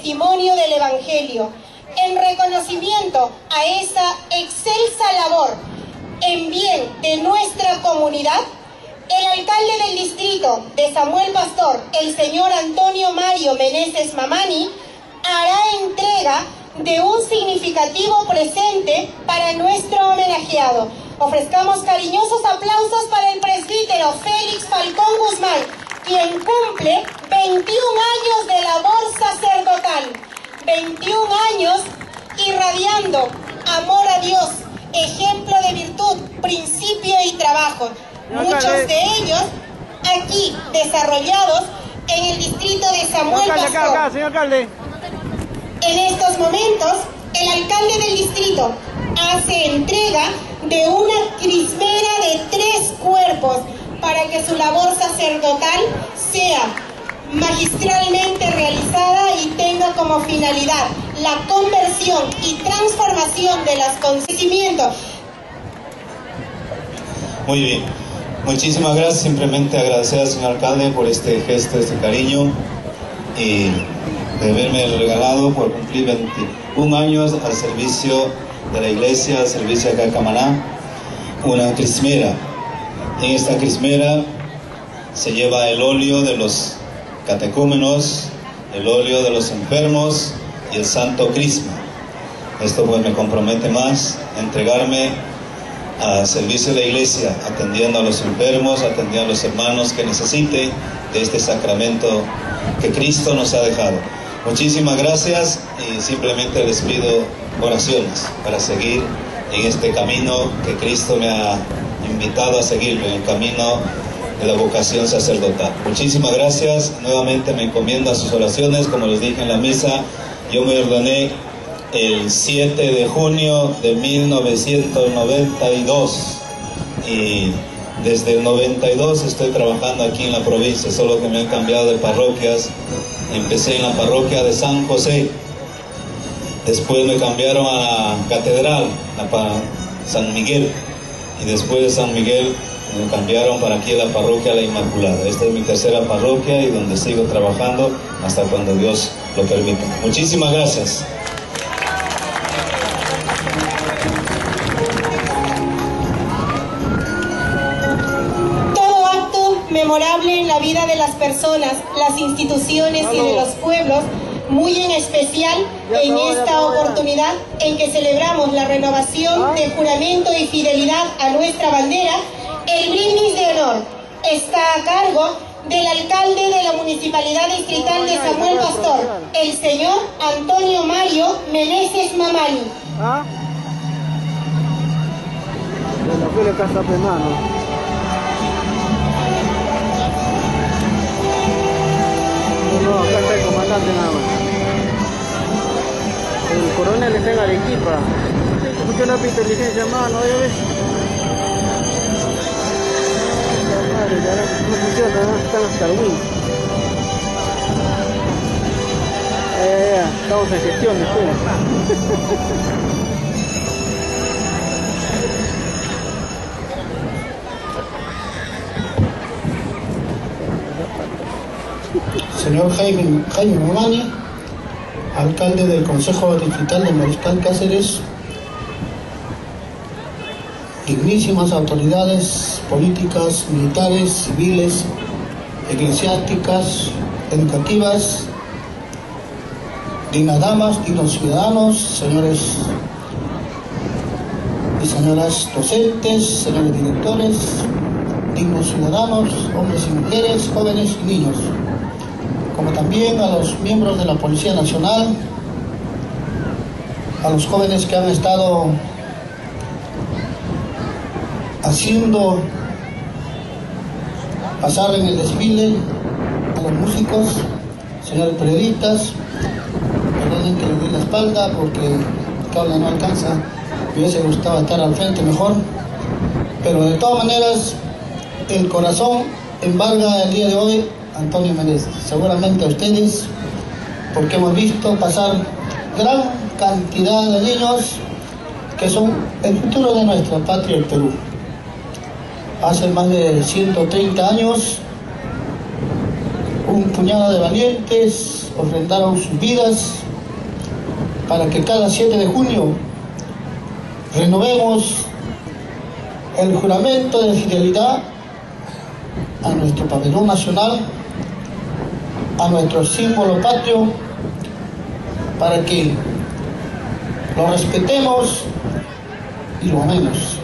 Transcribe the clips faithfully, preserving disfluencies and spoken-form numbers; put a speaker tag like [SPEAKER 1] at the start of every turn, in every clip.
[SPEAKER 1] testimonio del Evangelio. En reconocimiento a esa excelsa labor en bien de nuestra comunidad, el alcalde del distrito de Samuel Pastor, el señor Antonio Mario Meneses Mamani, hará entrega de un significativo presente para nuestro homenajeado. Ofrezcamos cariñosos aplausos para el presbítero Félix Falcón Guzmán, quien cumple veintiún años de labor sacerdotal, veintiún años irradiando amor a Dios, ejemplo de virtud, principio y trabajo, muchos de ellos aquí desarrollados en el distrito de Samuel Pastor.
[SPEAKER 2] Acá, acá, señor alcalde.
[SPEAKER 1] En estos momentos, el alcalde del distrito hace entrega de una crismera de tres cuerpos para que su labor sacerdotal sea magistralmente realizada y tenga como finalidad la conversión y transformación de los conocimientos.
[SPEAKER 3] Muy bien, muchísimas gracias. Simplemente agradecer al señor alcalde por este gesto, este cariño y de haberme regalado por cumplir veintiún años al servicio de la iglesia, al servicio de acá de Camaná, una crismera. En esta crismera se lleva el óleo de los catecúmenos, el óleo de los enfermos y el santo crisma. Esto pues me compromete más a entregarme al servicio de la iglesia, atendiendo a los enfermos, atendiendo a los hermanos que necesiten de este sacramento que Cristo nos ha dejado. Muchísimas gracias y simplemente les pido oraciones para seguir en este camino que Cristo me ha invitado a seguir, en el camino de la vocación sacerdotal. Muchísimas gracias. Nuevamente me encomiendo a sus oraciones. Como les dije en la misa, yo me ordené el siete de junio de mil novecientos noventa y dos y desde el noventa y dos estoy trabajando aquí en la provincia, solo que me han cambiado de parroquias. Empecé en la parroquia de San José, después me cambiaron a la catedral, a San Miguel, y después de San Miguel me cambiaron para aquí a la parroquia La Inmaculada. Esta es mi tercera parroquia y donde sigo trabajando hasta cuando Dios lo permita. Muchísimas gracias.
[SPEAKER 1] Todo acto memorable en la vida de las personas, las instituciones y de los pueblos, muy en especial en esta oportunidad en que celebramos la renovación de juramento y fidelidad a nuestra bandera. El brindis de honor está a cargo del alcalde de la Municipalidad Distrital de Samuel Pastor, el señor Antonio Mario Meneses Mamani.
[SPEAKER 2] ¿Ah? De la Feria Casa Penano. No, acá está el comandante nada más. El coronel está en Arequipa. Escuché una inteligencia, mano, ¿ya ves? Madre, ya no funciona, ¿no? Están hasta el win. Ya, ya, ya, estamos en gestión, espera.
[SPEAKER 4] Señor Jaime, Jaime Mamani, alcalde del Consejo Distrital de Mariscal Cáceres, dignísimas autoridades políticas, militares, civiles, eclesiásticas, educativas, dignas damas, dignos ciudadanos, señores y señoras docentes, señores directores, dignos ciudadanos, hombres y mujeres, jóvenes y niños, como también a los miembros de la Policía Nacional, a los jóvenes que han estado haciendo pasar en el desfile, a los músicos, señores periodistas, perdonen que les doy la espalda porque Claudia no alcanza, me hubiese gustado estar al frente mejor, pero de todas maneras el corazón embarga el día de hoy Antonio Meneses, seguramente a ustedes, porque hemos visto pasar gran cantidad de niños que son el futuro de nuestra patria, el Perú. Hace más de ciento treinta años un puñado de valientes ofrendaron sus vidas para que cada siete de junio renovemos el juramento de fidelidad a nuestro pabellón nacional, a nuestro símbolo patrio, para que lo respetemos y lo amemos.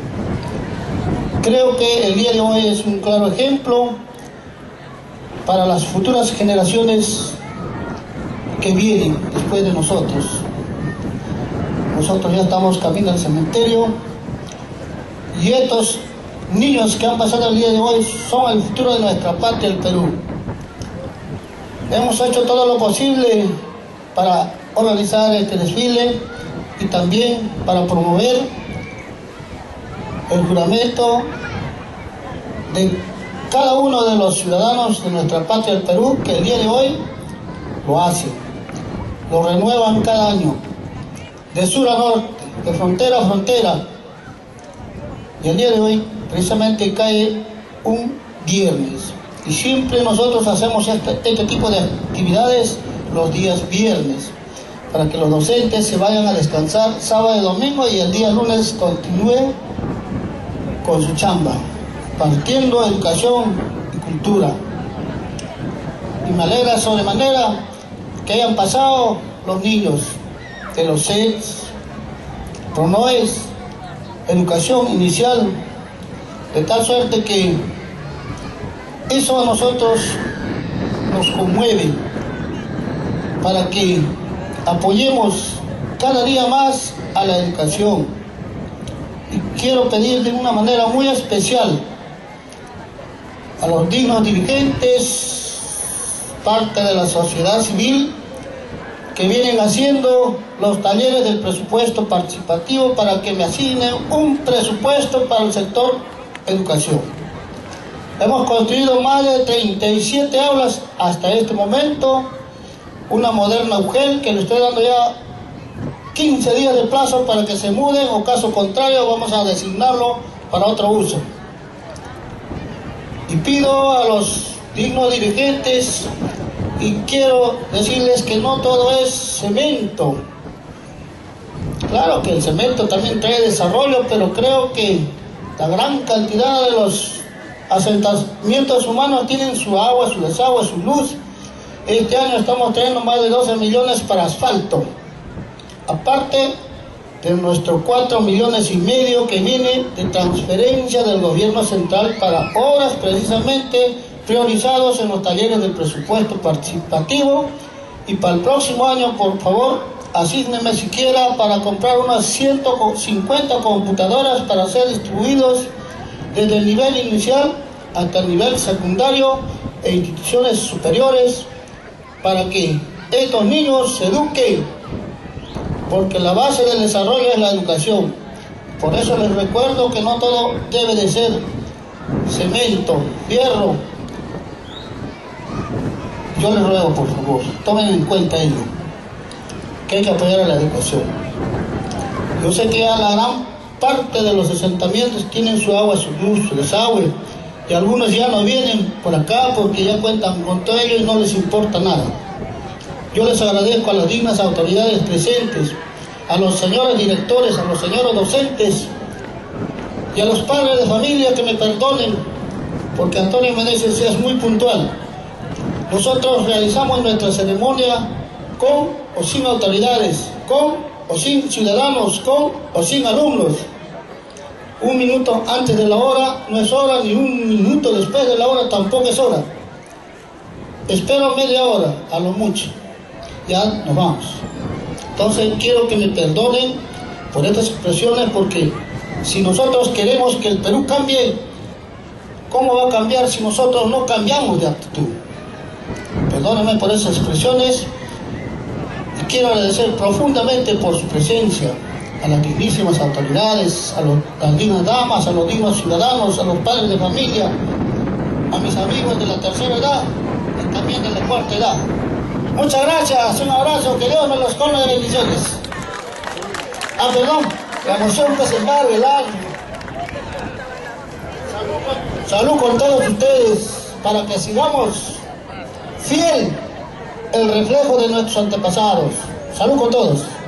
[SPEAKER 4] Creo que el día de hoy es un claro ejemplo para las futuras generaciones que vienen después de nosotros. Nosotros ya estamos camino al cementerio y estos niños que han pasado el día de hoy son el futuro de nuestra patria, el Perú. Hemos hecho todo lo posible para organizar este desfile y también para promover el juramento de cada uno de los ciudadanos de nuestra patria, el Perú, que el día de hoy lo hacen, lo renuevan cada año, de sur a norte, de frontera a frontera. Y el día de hoy precisamente cae un viernes. Y siempre nosotros hacemos este, este tipo de actividades los días viernes, para que los docentes se vayan a descansar sábado y domingo y el día lunes continúen con su chamba, partiendo educación y cultura. Y me alegra sobremanera que hayan pasado los niños de los C E Ts, PRONOES, educación inicial, de tal suerte que eso a nosotros nos conmueve para que apoyemos cada día más a la educación. Y quiero pedir de una manera muy especial a los dignos dirigentes, parte de la sociedad civil, que vienen haciendo los talleres del presupuesto participativo para que me asignen un presupuesto para el sector educación. Hemos construido más de treinta y siete aulas hasta este momento, una moderna U G E L que le estoy dando ya quince días de plazo para que se muden, o caso contrario vamos a designarlo para otro uso. Y pido a los dignos dirigentes, y quiero decirles que no todo es cemento. Claro que el cemento también trae desarrollo, pero creo que la gran cantidad de los asentamientos humanos tienen su agua, su desagüe, su luz. Este año estamos trayendo más de doce millones para asfalto, aparte de nuestros cuatro millones y medio que viene de transferencia del gobierno central para obras precisamente priorizados en los talleres del presupuesto participativo. Y para el próximo año, por favor, asígneme siquiera para comprar unas ciento cincuenta computadoras para ser distribuidos desde el nivel inicial hasta el nivel secundario e instituciones superiores, para que estos niños se eduquen, porque la base del desarrollo es la educación. Por eso les recuerdo que no todo debe de ser cemento, hierro. Yo les ruego, por favor, tomen en cuenta ello, que hay que apoyar a la educación. Yo sé que ya la gran parte de los asentamientos tienen su agua, su luz, su desagüe, y algunos ya no vienen por acá porque ya cuentan con todo ello y no les importa nada. Yo les agradezco a las dignas autoridades presentes, a los señores directores, a los señores docentes y a los padres de familia que me perdonen, porque Antonio Meneses es muy puntual. Nosotros realizamos nuestra ceremonia con o sin autoridades, con o sin ciudadanos, con o sin alumnos. Un minuto antes de la hora no es hora, ni un minuto después de la hora tampoco es hora. Espero media hora, a lo mucho. Ya nos vamos. Entonces quiero que me perdonen por estas expresiones, porque si nosotros queremos que el Perú cambie, ¿cómo va a cambiar si nosotros no cambiamos de actitud? Perdónenme por esas expresiones y quiero agradecer profundamente por su presencia a las dignísimas autoridades, a, los, a las dignas damas, a los dignos ciudadanos, a los padres de familia, a mis amigos de la tercera edad y también de la cuarta edad. Muchas gracias, un abrazo, que Dios me los colme de bendiciones. Ah, perdón, la emoción que se embargue el alma. Salud con todos ustedes, para que sigamos fiel, el reflejo de nuestros antepasados. Salud con todos.